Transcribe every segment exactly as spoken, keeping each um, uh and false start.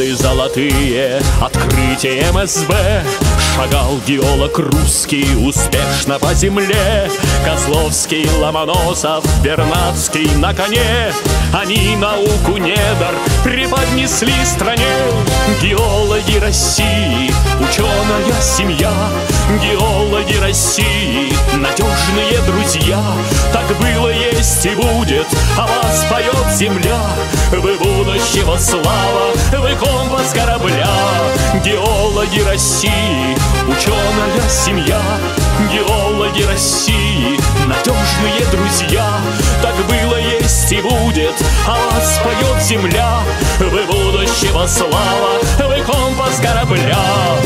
годы золотые, открытие эм эс бэ. Шагал геолог русский успешно по земле. Козловский, Ломоносов, Вернадский на коне. Они науку недр преподнесли стране. Геологи России, ученая семья. Геологи России, надежные друзья. Так было, есть и будет, о вас поет земля. Вы будущего слава, вы компас корабля. Геологи России, ученая семья. Геологи России, надежные друзья. Так было, есть и будет, о вас поет земля. Вы будущего слава, вы компас корабля.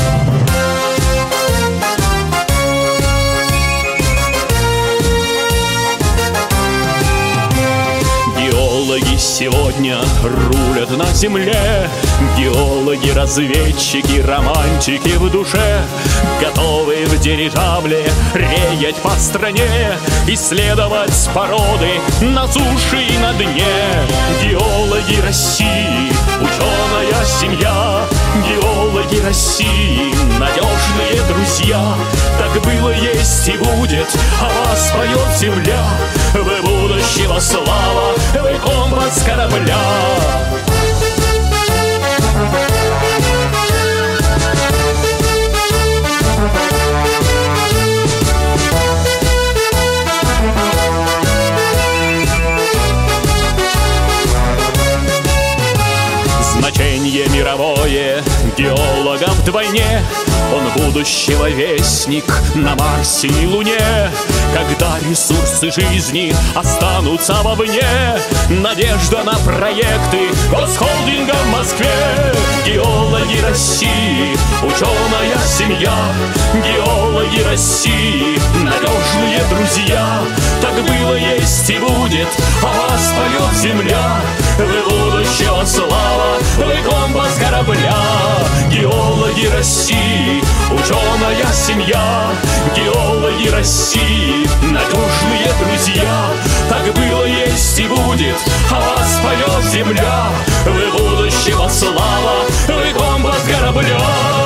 Геологи сегодня рулят на земле. Геологи, разведчики, романтики в душе. Готовы в дирижабле реять по стране. Исследовать породы на суше и на дне. Геологи России, ученая семья. Геологи России, надежные друзья. Так было, есть и будет, о вас поет земля. Вы будущего слава, вы компас корабля. Значение мировое геолога вдвойне. Он будущего вестник на Марсе и Луне. Когда ресурсы жизни останутся вовне, надежда на проекты госхолдинга в Москве. Геологи России, ученая семья. Геологи России, надежные друзья. Так было, есть и будет, о вас поет земля. Вы будущего слава, вы компас корабля. Геологи России, ученая семья. Геологи России, надежные друзья. Так было, есть и будет, о вас поет земля. Вы будущего слава, вы компас корабля.